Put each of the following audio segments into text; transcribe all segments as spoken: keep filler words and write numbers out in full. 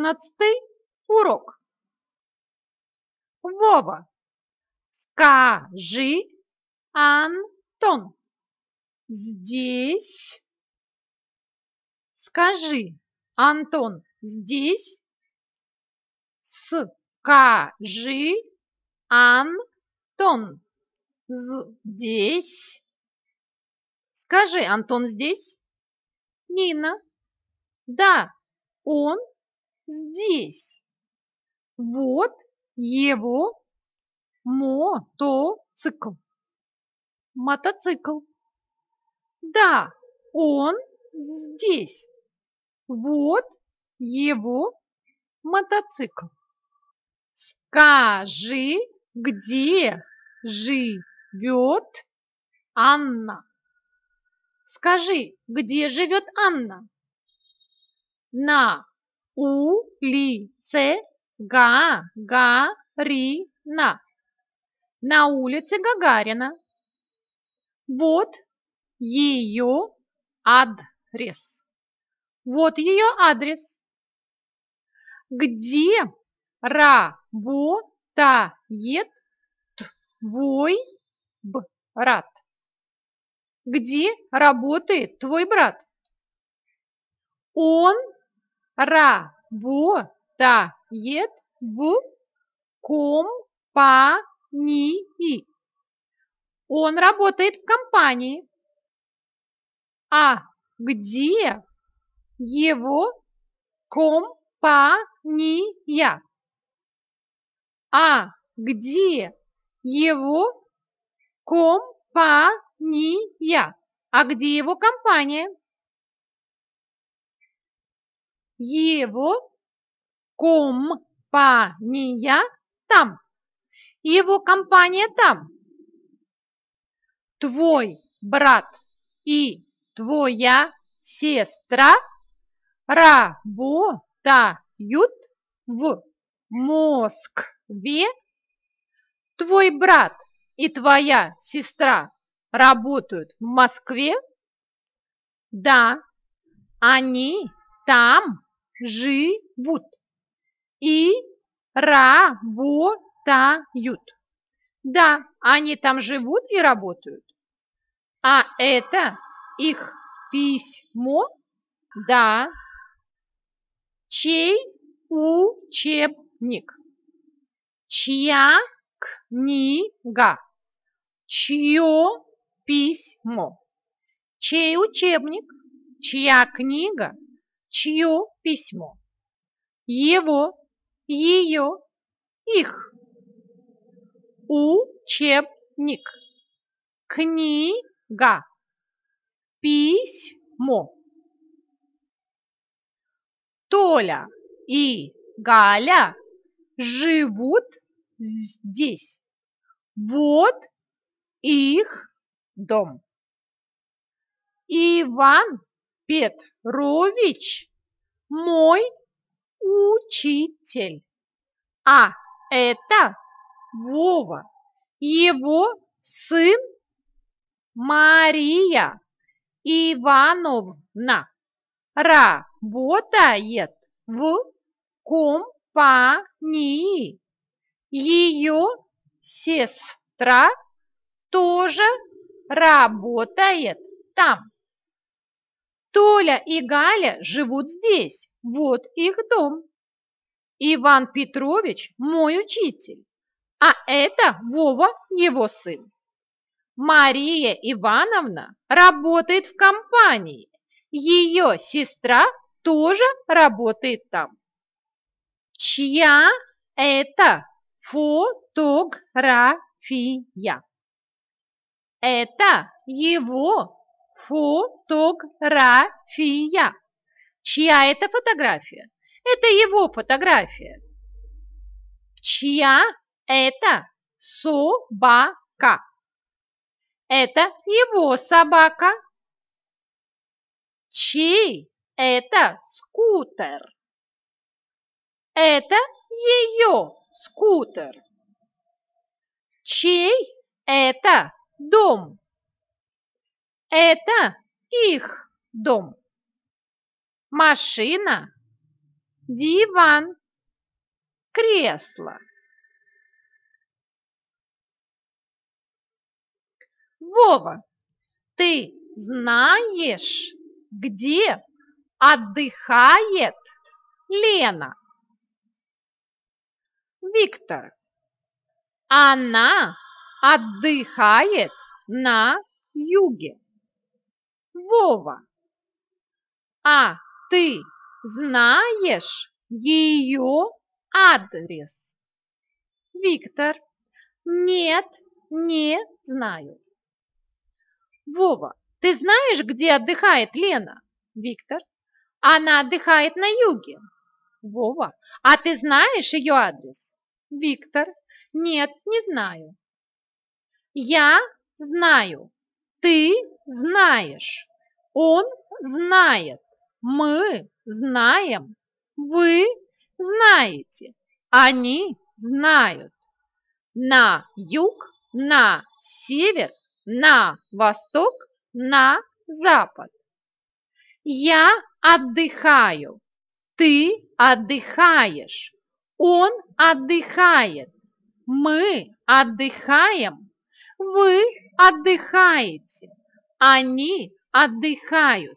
четырнадцатый урок. Вова, скажи, Антон, здесь. Скажи, Антон, здесь. Скажи, Антон, здесь. Скажи, Антон здесь? Нина. Да, он здесь. Вот его мотоцикл. Мотоцикл. Да, он здесь. Вот его мотоцикл. Скажи, где живет Анна? Скажи, где живет Анна? На улице Гагарина. На улице Гагарина. Вот ее адрес. Вот ее адрес. Где работает твой брат? Где работает твой брат? Он работает в компании. Он работает в компании. А где его компания? А где его компания? А где его компания? Его компания там. Его компания там. Твой брат и твоя сестра работают в Москве. Твой брат и твоя сестра работают в Москве? Да, они там живут и работают. Да, они там живут и работают. А это их письмо? Да. Чей учебник? Чья книга? Чье письмо? Чей учебник? Чья книга? Чье письмо? Его, ее, их. Учебник. Книга. Письмо. Толя и Галя живут здесь. Вот их дом. Иван Петрович мой учитель. А это Вова, его сын. Мария Ивановна работает в компании. Ее сестра тоже работает там. Толя и Галя живут здесь. Вот их дом. Иван Петрович мой учитель. А это Вова, его сын. Мария Ивановна работает в компании. Ее сестра тоже работает там. Чья это фотография? Это его фотография. Чья это фотография? Это его фотография. Чья это собака? Это его собака. Чей это скутер? Это ее скутер. Чей это дом? Это их дом. Машина Диван. Кресло. Вова, ты знаешь, где отдыхает Лена? Виктор. Она отдыхает на юге. Вова. А ты знаешь ее адрес? Виктор. Нет, не знаю. Вова, ты знаешь, где отдыхает Лена? Виктор. Она отдыхает на юге. Вова, а ты знаешь ее адрес? Виктор. Нет, не знаю. Я знаю. Ты знаешь. Он знает. Мы знаем. Вы знаете. Они знают. На юг, на север, на восток, на запад. Я отдыхаю. Ты отдыхаешь. Он отдыхает. Мы отдыхаем. Вы отдыхаете. Они отдыхают.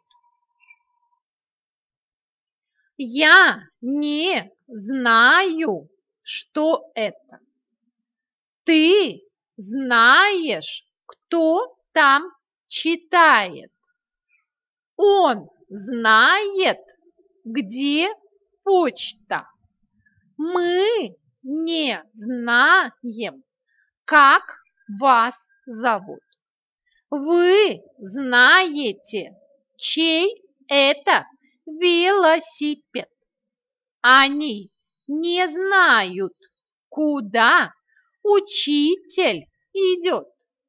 Я не знаю, что это. Ты знаешь, кто там читает. Он знает, где почта. Мы не знаем, как вас зовут. Вы знаете, чей это велосипед. Они не знают, куда учитель идет.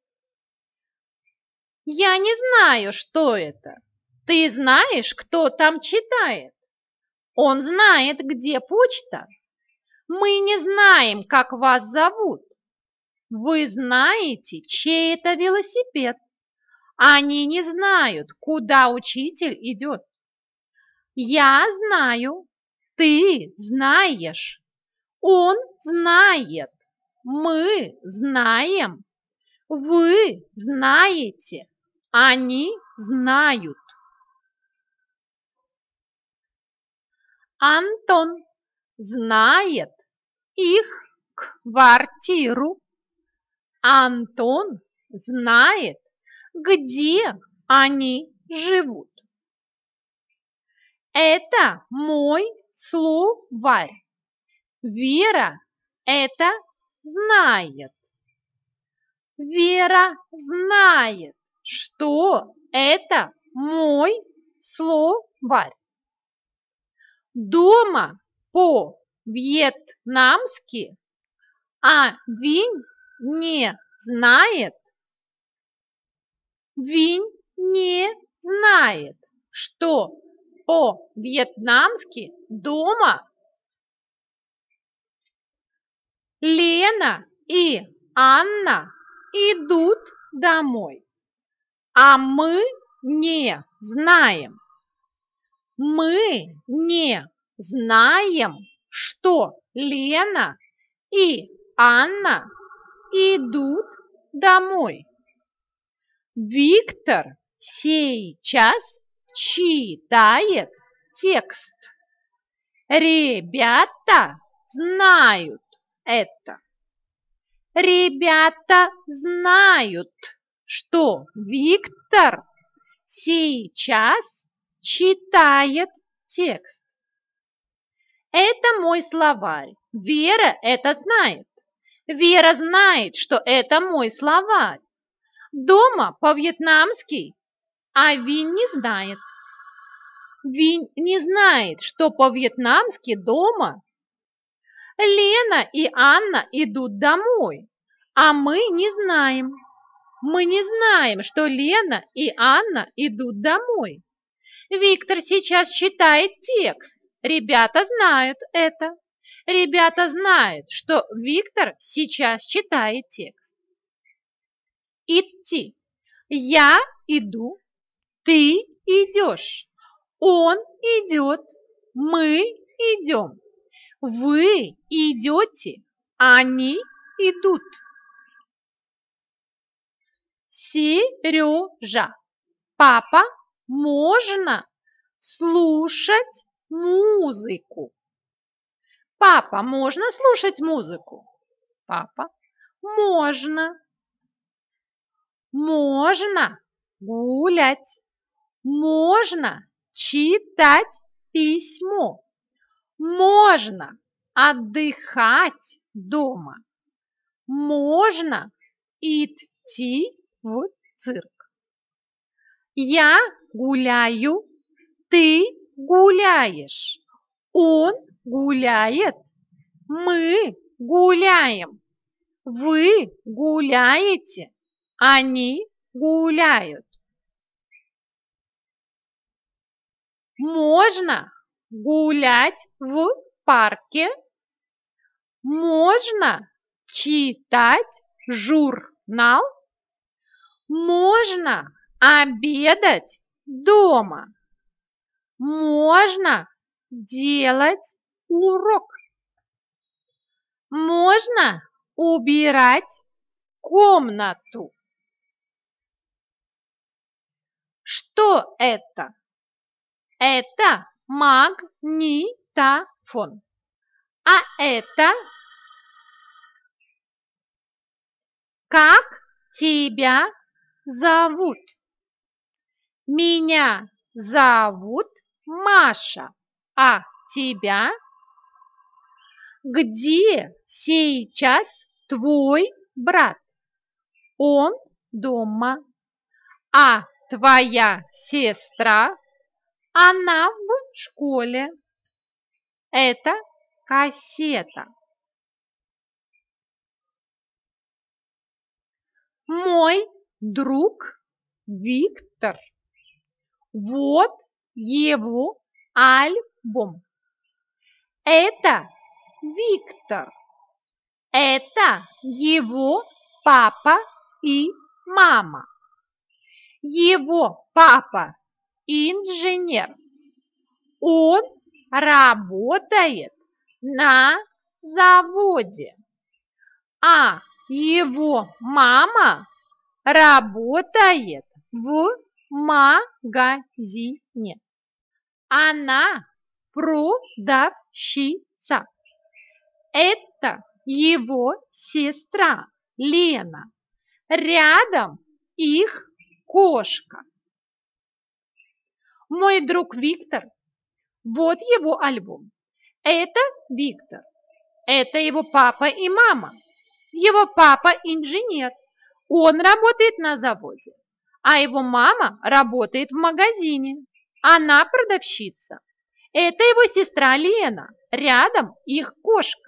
Я не знаю, что это. Ты знаешь, кто там читает? Он знает, где почта. Мы не знаем, как вас зовут. Вы знаете, чей это велосипед. Они не знают, куда учитель идет. Я знаю, ты знаешь, он знает, мы знаем, вы знаете, они знают. Антон знает их квартиру. Антон знает, где они живут. Это мой словарь. Вера это знает. Вера знает, что это мой словарь. Дома по-вьетнамски, а Винь не знает. Винь не знает, что по-вьетнамски дома. Лена и Анна идут домой, а мы не знаем. Мы не знаем, что Лена и Анна идут домой. Виктор сейчас читает текст. Ребята знают это. Ребята знают, что Виктор сейчас читает текст. Это мой словарь. Вера это знает. Вера знает, что это мой словарь. Дома по-вьетнамски, а Винь не знает. Винь не знает, что по-вьетнамски дома. Лена и Анна идут домой, а мы не знаем. Мы не знаем, что Лена и Анна идут домой. Виктор сейчас читает текст. Ребята знают это. Ребята знают, что Виктор сейчас читает текст. Идти. Я иду, ты идешь, он идет, мы идем. Вы идете, они идут. Сережа, папа, можно слушать музыку? Папа, можно слушать музыку? Папа, можно. Можно гулять. Можно читать письмо. Можно отдыхать дома. Можно идти в цирк. Я гуляю, ты гуляешь, он гуляет, мы гуляем, вы гуляете, они гуляют. Можно гулять в парке, можно читать журнал, можно обедать дома, можно делать урок, можно убирать комнату. Что это? Это магнитофон. А это? Как тебя зовут? Меня зовут Маша. А тебя? Где сейчас твой брат? Он дома. А твоя сестра? Она в школе. Это кассета. Мой друг Виктор. Вот его альбом. Это Виктор. Это его папа и мама. Его папа инженер. Он работает на заводе. А его мама работает в магазине. Она продавщица. Это его сестра Лена. Рядом их кошка. Мой друг Виктор. Вот его альбом. Это Виктор. Это его папа и мама. Его папа инженер. Он работает на заводе. А его мама работает в магазине. Она продавщица. Это его сестра Лена. Рядом их кошка.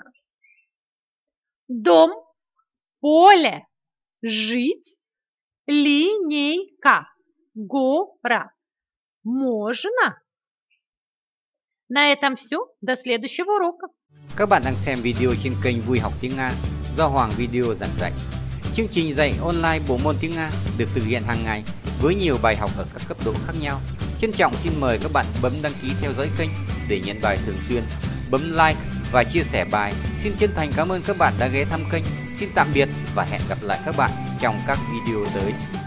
Дом, поле, жить, линейка, гора. Можно? На этом все. До следующего урока. Các bạn đang xem video trên kênh Vui Học Tiếng Nga do Hoàng Video giảng dạy. Chương trình dạy online bộ môn tiếng Nga được thực hiện hàng ngày với nhiều bài học ở các cấp độ khác nhau. Trân trọng xin mời các bạn bấm đăng ký theo dõi kênh để nhận bài thường xuyên, bấm like và chia sẻ bài. Xin chân thành cảm ơn các bạn đã ghé thăm kênh. Xin tạm biệt và hẹn gặp lại các bạn trong các video tới.